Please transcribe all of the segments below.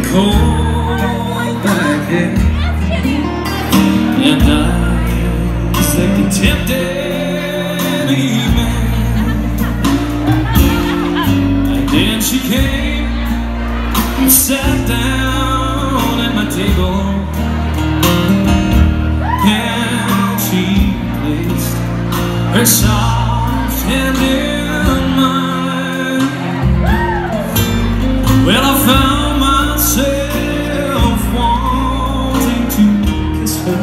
cold back then, and I was like a tempting evening. And then she came and sat down at my table, and she placed her soft hand in mine. Well, I found myself wanting to kiss her,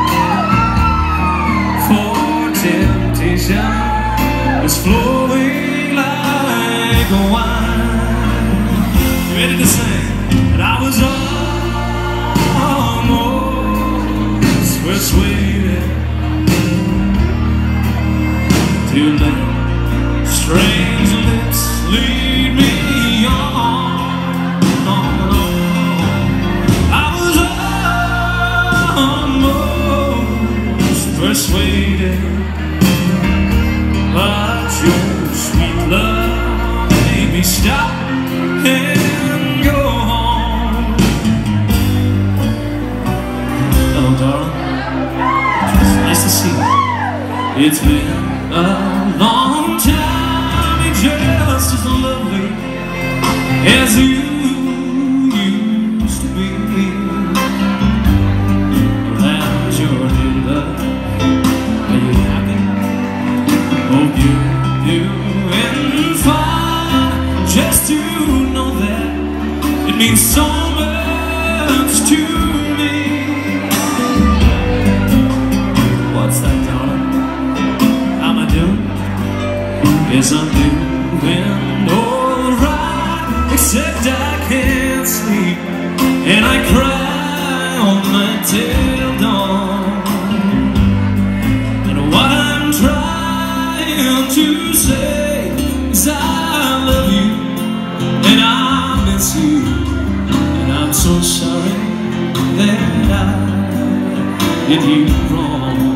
for temptation was flowing like a wine. You ready to sing? And I was almost persuaded to let strange lips lead me on. Persuaded, but your sweet love made me stop and go home. Hello, darling. It's nice to see you. It's been a long time. You're just as lovely as you used to be. How's your new love? Hope you're doing fine. Just to know that it means so much to me. What's that, darling? How am I doing? Yes, I'm doing alright, except I can't sleep and I cry on my till dawn. And what I'm trying to say is I love you and I miss you, and I'm so sorry that I did you wrong.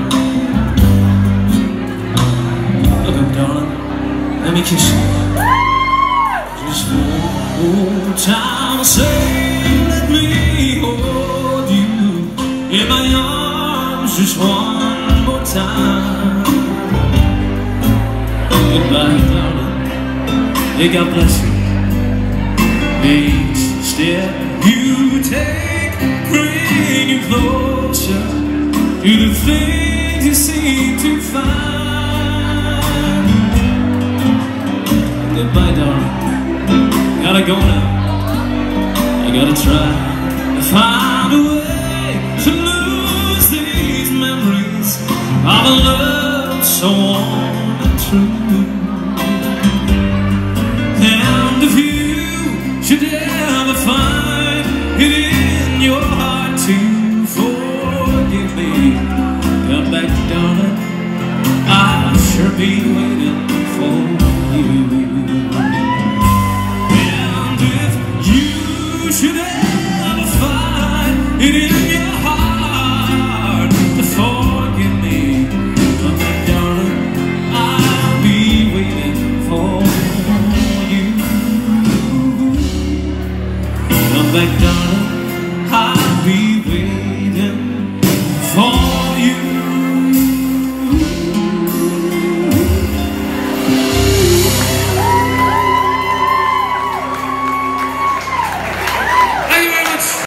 Look up, darling, let me kiss you just one more time. Say, let me hold you in my arms just one more time. Goodbye, darling. May God bless you. Each step you take bring you closer to the things you seem to find. Goodbye, darling. Gotta go now. I gotta try to find a way to lose these memories of a love so warm and true. And if you should ever find it in your heart to forgive me, come back, darling, I'll sure be waiting for you. And if you should ever find it in your heart to forgive me, come back, darling, I'll be waiting for you. Come back, darling, I'll be waiting.